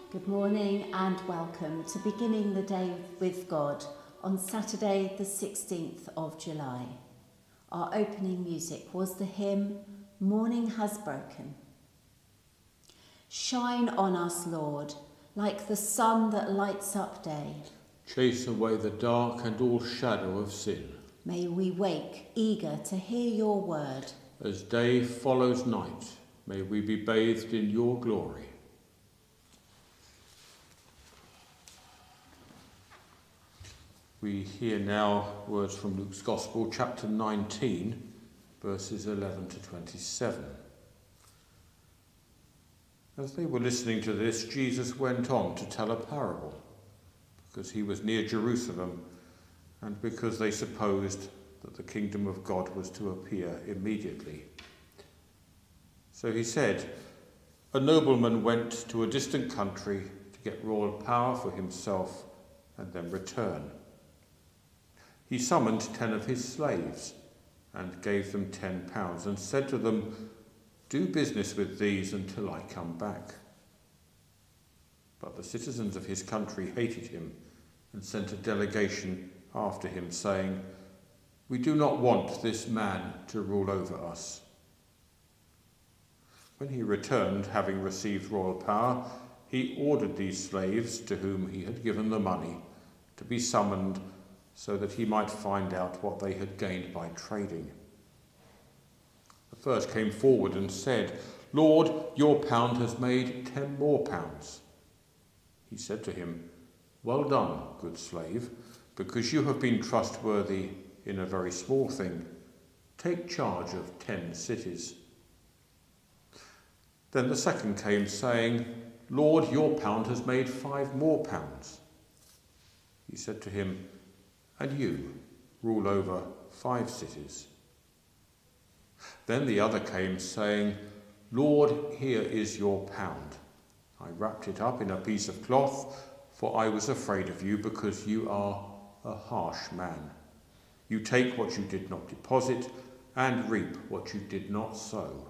Good morning and welcome to Beginning the Day with God on Saturday the 16th of July. Our opening music was the hymn Morning Has Broken. Shine on us, Lord, like the sun that lights up day. Chase away the dark and all shadow of sin. May we wake eager to hear your word. As day follows night, may we be bathed in your glory. We hear now words from Luke's Gospel, chapter 19, verses 11 to 27. As they were listening to this, Jesus went on to tell a parable, because he was near Jerusalem and because they supposed that the kingdom of God was to appear immediately. So he said, "A nobleman went to a distant country to get royal power for himself and then return. He summoned 10 of his slaves and gave them £10 and said to them, 'Do business with these until I come back.' But the citizens of his country hated him and sent a delegation after him, saying, 'We do not want this man to rule over us.' When he returned, having received royal power, he ordered these slaves, to whom he had given the money, to be summoned so that he might find out what they had gained by trading. The first came forward and said, 'Lord, your pound has made 10 more pounds.' He said to him, 'Well done, good slave, because you have been trustworthy in a very small thing. Take charge of 10 cities.' Then the second came, saying, 'Lord, your pound has made 5 more pounds.' He said to him, 'And you rule over 5 cities.' Then the other came, saying, 'Lord, here is your pound. I wrapped it up in a piece of cloth, for I was afraid of you, because you are a harsh man. You take what you did not deposit and reap what you did not sow.'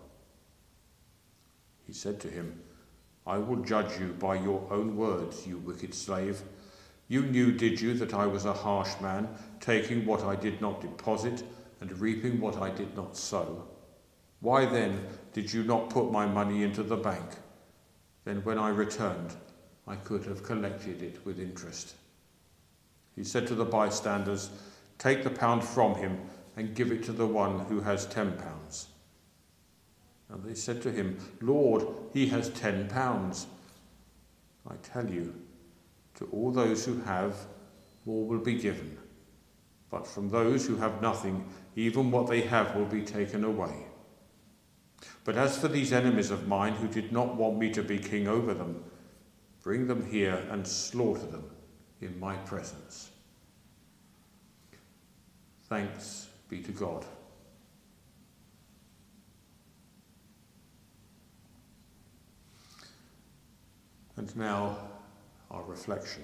He said to him, 'I will judge you by your own words, you wicked slave. You knew, did you, that I was a harsh man, taking what I did not deposit and reaping what I did not sow? Why then did you not put my money into the bank? Then when I returned, I could have collected it with interest.' He said to the bystanders, 'Take the pound from him and give it to the one who has 10 pounds. And they said to him, 'Lord, he has 10 pounds. I tell you, to all those who have, more will be given. But from those who have nothing, even what they have will be taken away. But as for these enemies of mine who did not want me to be king over them, bring them here and slaughter them in my presence.'" Thanks be to God. And now our reflection.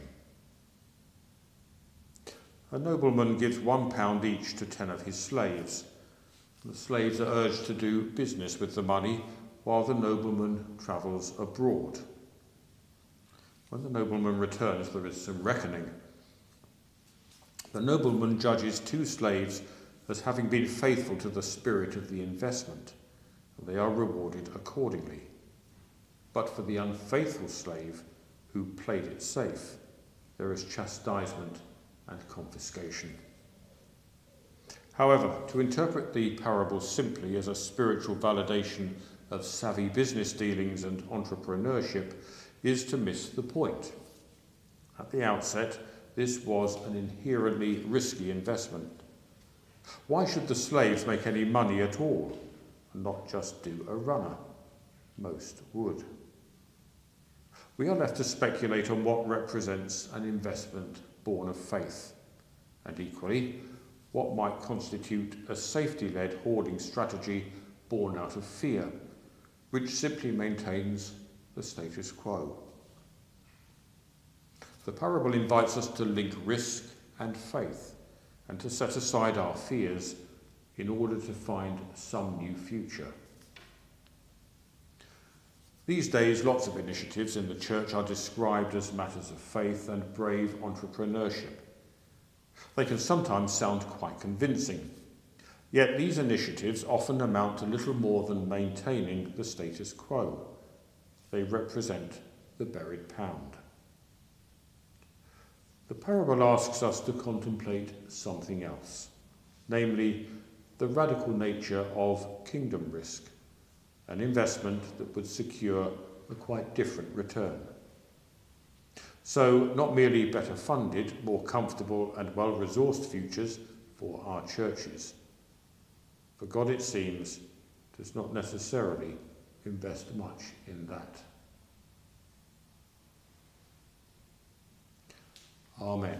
A nobleman gives £1 each to 10 of his slaves. The slaves are urged to do business with the money while the nobleman travels abroad. When the nobleman returns, there is some reckoning. The nobleman judges 2 slaves as having been faithful to the spirit of the investment, and they are rewarded accordingly. But for the unfaithful slave who played it safe, there is chastisement and confiscation. However, to interpret the parable simply as a spiritual validation of savvy business dealings and entrepreneurship is to miss the point. At the outset, this was an inherently risky investment. Why should the slaves make any money at all and not just do a runner? Most would. We are left to speculate on what represents an investment born of faith, and equally, what might constitute a safety-led hoarding strategy born out of fear, which simply maintains the status quo. The parable invites us to link risk and faith, and to set aside our fears in order to find some new future. These days, lots of initiatives in the church are described as matters of faith and brave entrepreneurship. They can sometimes sound quite convincing, yet these initiatives often amount to little more than maintaining the status quo. They represent the buried pound. The parable asks us to contemplate something else, namely the radical nature of kingdom risk, an investment that would secure a quite different return. So, not merely better funded, more comfortable and well-resourced futures for our churches. For God, it seems, does not necessarily invest much in that. Amen.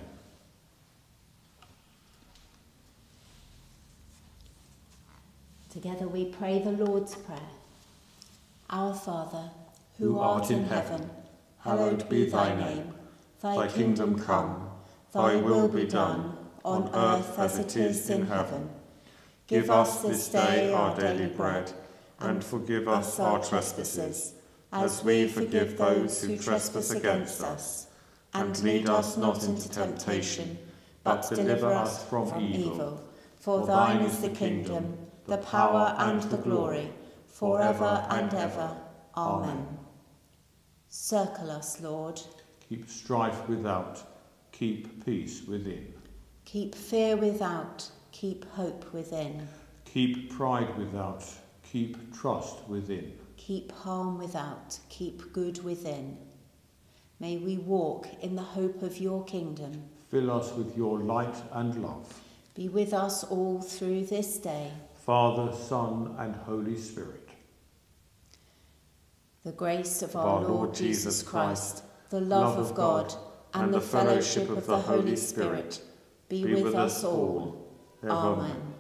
Together we pray the Lord's Prayer. Our Father, who art in heaven, hallowed be thy name. Thy kingdom come, thy will be done, on earth as it is in heaven. Give us this day our daily bread, and forgive us our trespasses, as we forgive those who trespass against us. And lead us not into temptation, but deliver us from evil. For thine is the kingdom, the power and the glory, forever and ever. Amen. Circle us, Lord. Keep strife without, keep peace within. Keep fear without, keep hope within. Keep pride without, keep trust within. Keep harm without, keep good within. May we walk in the hope of your kingdom. Fill us with your light and love. Be with us all through this day. Father, Son, and Holy Spirit. The grace of our Lord Jesus Christ, the love of God, and the fellowship of the Holy Spirit be with us all. Amen.